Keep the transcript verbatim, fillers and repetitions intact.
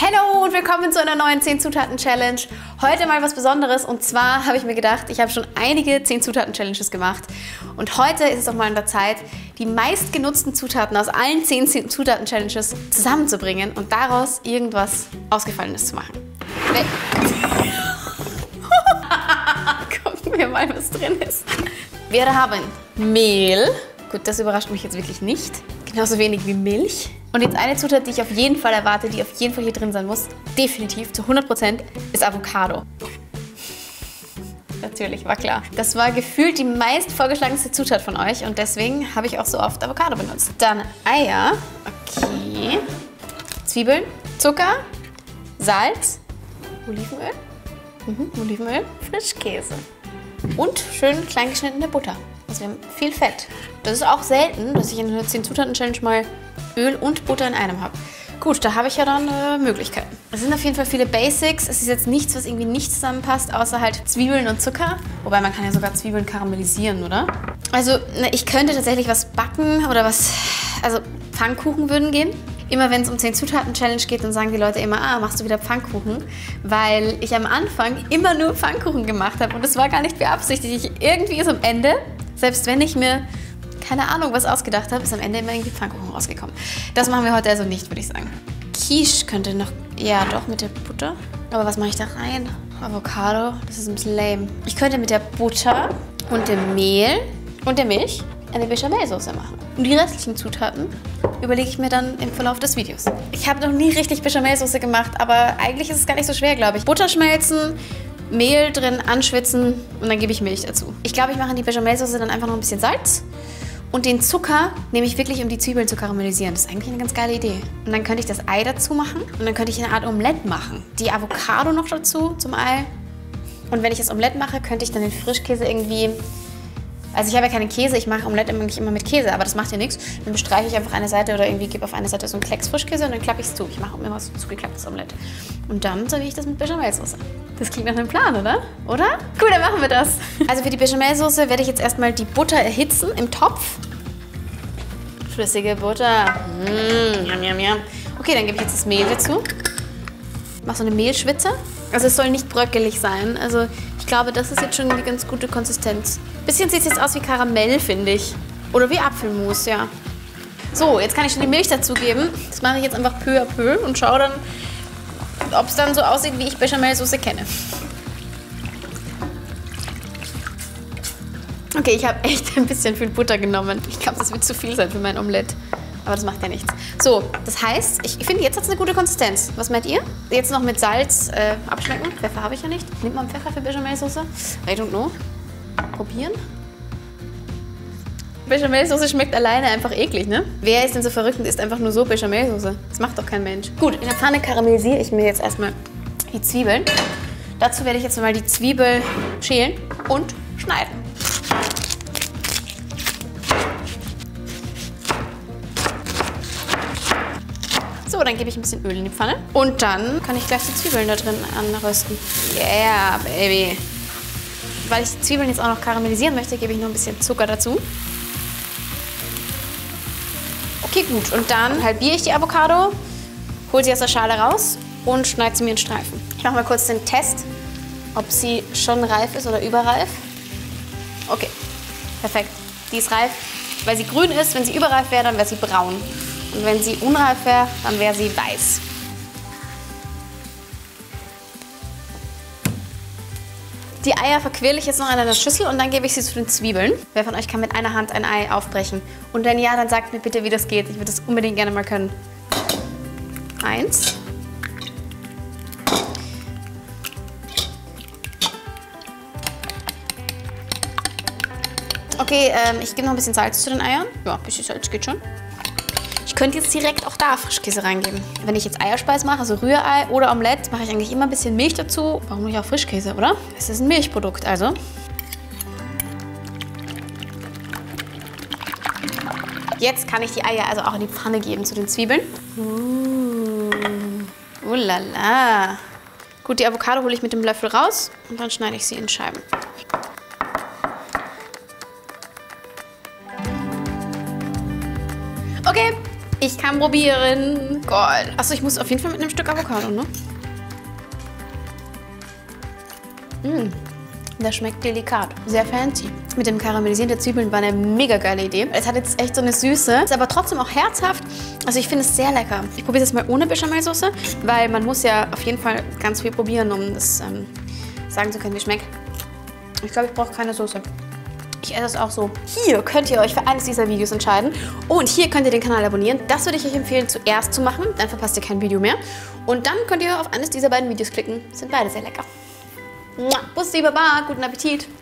Hallo und willkommen zu einer neuen zehn Zutaten Challenge. Heute mal was Besonderes und zwar habe ich mir gedacht, ich habe schon einige zehn Zutaten Challenges gemacht und heute ist es auch mal an der Zeit, die meistgenutzten Zutaten aus allen zehn Zutaten Challenges zusammenzubringen und daraus irgendwas Ausgefallenes zu machen. Nee. Gucken wir mal, was drin ist. Wir haben Mehl. Gut, das überrascht mich jetzt wirklich nicht. Genauso wenig wie Milch. Und jetzt eine Zutat, die ich auf jeden Fall erwarte, die auf jeden Fall hier drin sein muss, definitiv zu hundert Prozent, ist Avocado. Natürlich, war klar. Das war gefühlt die meist vorgeschlagenste Zutat von euch und deswegen habe ich auch so oft Avocado benutzt. Dann Eier, okay, Zwiebeln, Zucker, Salz, Olivenöl, mhm, Olivenöl, Frischkäse und schön klein geschnittene Butter. Also wir haben viel Fett. Das ist auch selten, dass ich in einer zehn Zutaten Challenge mal Öl und Butter in einem habe. Gut, da habe ich ja dann äh, Möglichkeiten. Es sind auf jeden Fall viele Basics. Es ist jetzt nichts, was irgendwie nicht zusammenpasst, außer halt Zwiebeln und Zucker. Wobei man kann ja sogar Zwiebeln karamellisieren, oder? Also na, ich könnte tatsächlich was backen oder was, also Pfannkuchen würden gehen. Immer wenn es um zehn Zutaten Challenge geht, dann sagen die Leute immer, ah, machst du wieder Pfannkuchen? Weil ich am Anfang immer nur Pfannkuchen gemacht habe und es war gar nicht beabsichtigt. Ich, irgendwie ist am Ende, selbst wenn ich mir keine Ahnung, was ausgedacht habe, ist am Ende immer irgendwie Pfannkuchen rausgekommen. Das machen wir heute also nicht, würde ich sagen. Quiche könnte noch, ja doch, mit der Butter. Aber was mache ich da rein? Avocado, das ist ein bisschen lame. Ich könnte mit der Butter und dem Mehl und der Milch eine Bechamelsauce machen. Und die restlichen Zutaten überlege ich mir dann im Verlauf des Videos. Ich habe noch nie richtig Bechamelsauce gemacht, aber eigentlich ist es gar nicht so schwer, glaube ich. Butter schmelzen, Mehl drin anschwitzen und dann gebe ich Milch dazu. Ich glaube, ich mache in die Bechamelsauce dann einfach noch ein bisschen Salz. Und den Zucker nehme ich wirklich, um die Zwiebeln zu karamellisieren. Das ist eigentlich eine ganz geile Idee. Und dann könnte ich das Ei dazu machen und dann könnte ich eine Art Omelette machen. Die Avocado noch dazu zum Ei. Und wenn ich das Omelette mache, könnte ich dann den Frischkäse irgendwie... Also ich habe ja keinen Käse, ich mache Omelette eigentlich immer mit Käse, aber das macht ja nichts. Dann bestreiche ich einfach eine Seite oder irgendwie gebe auf eine Seite so einen Klecks Frischkäse und dann klappe ich es zu. Ich mache immer so zugeklapptes Omelette. Und dann serviere ich das mit Bechamelsauce. Das klingt nach einem Plan, oder? Oder? Gut, dann machen wir das. Also für die Bechamelsauce werde ich jetzt erstmal die Butter erhitzen im Topf. Flüssige Butter. Mmh, yum, yum, yum. Okay, dann gebe ich jetzt das Mehl dazu. Ich mache so eine Mehlschwitze. Also es soll nicht bröckelig sein. Also ich glaube, das ist jetzt schon eine ganz gute Konsistenz. Bisschen sieht es jetzt aus wie Karamell, finde ich. Oder wie Apfelmus, ja. So, jetzt kann ich schon die Milch dazugeben. Das mache ich jetzt einfach peu à peu und schaue dann, ob es dann so aussieht, wie ich Bechamelsauce kenne. Okay, ich habe echt ein bisschen viel Butter genommen. Ich glaube, das wird zu viel sein für mein Omelett. Aber das macht ja nichts. So, das heißt, ich finde, jetzt hat es eine gute Konsistenz. Was meint ihr? Jetzt noch mit Salz äh, abschmecken. Pfeffer habe ich ja nicht. Nimmt man Pfeffer für Bechamelsauce? I don't know. Probieren. Bechamelsauce schmeckt alleine einfach eklig, ne? Wer ist denn so verrückt und isst einfach nur so Bechamelsauce? Das macht doch kein Mensch. Gut, in der Pfanne karamellisiere ich mir jetzt erstmal die Zwiebeln. Dazu werde ich jetzt mal die Zwiebel schälen und schneiden. So, dann gebe ich ein bisschen Öl in die Pfanne. Und dann kann ich gleich die Zwiebeln da drin anrösten. Yeah, baby. Weil ich die Zwiebeln jetzt auch noch karamellisieren möchte, gebe ich noch ein bisschen Zucker dazu. Okay, gut. Und dann halbiere ich die Avocado, hole sie aus der Schale raus und schneide sie mir in Streifen. Ich mache mal kurz den Test, ob sie schon reif ist oder überreif. Okay, perfekt. Die ist reif, weil sie grün ist. Wenn sie überreif wäre, dann wäre sie braun. Und wenn sie unreif wäre, dann wäre sie weiß. Die Eier verquirle ich jetzt noch in einer Schüssel und dann gebe ich sie zu den Zwiebeln. Wer von euch kann mit einer Hand ein Ei aufbrechen? Und wenn ja, dann sagt mir bitte, wie das geht. Ich würde das unbedingt gerne mal können. Eins. Okay, ähm, ich gebe noch ein bisschen Salz zu den Eiern. Ja, ein bisschen Salz geht schon. Ich könnte jetzt direkt auch da Frischkäse reingeben. Wenn ich jetzt Eierspeis mache, also Rührei oder Omelette, mache ich eigentlich immer ein bisschen Milch dazu. Warum nicht auch Frischkäse, oder? Es ist ein Milchprodukt, also. Jetzt kann ich die Eier also auch in die Pfanne geben zu den Zwiebeln. Uh, uh la la. Gut, die Avocado hole ich mit dem Löffel raus und dann schneide ich sie in Scheiben. Okay, Ich kann probieren. Gold. Achso, ich muss auf jeden Fall mit einem Stück Avocado, ne? Mmh. Das schmeckt delikat. Sehr fancy. Mit dem Karamellisieren der Zwiebeln war eine mega geile Idee. Es hat jetzt echt so eine Süße, ist aber trotzdem auch herzhaft. Also ich finde es sehr lecker. Ich probiere das mal ohne Bechamelsoße, weil man muss ja auf jeden Fall ganz viel probieren, um das ähm, sagen zu können, wie es schmeckt. Ich glaube, ich brauche keine Soße. Ich esse es auch so. Hier könnt ihr euch für eines dieser Videos entscheiden. Und hier könnt ihr den Kanal abonnieren. Das würde ich euch empfehlen, zuerst zu machen. Dann verpasst ihr kein Video mehr. Und dann könnt ihr auf eines dieser beiden Videos klicken. Sind beide sehr lecker. Bussi, Baba, guten Appetit!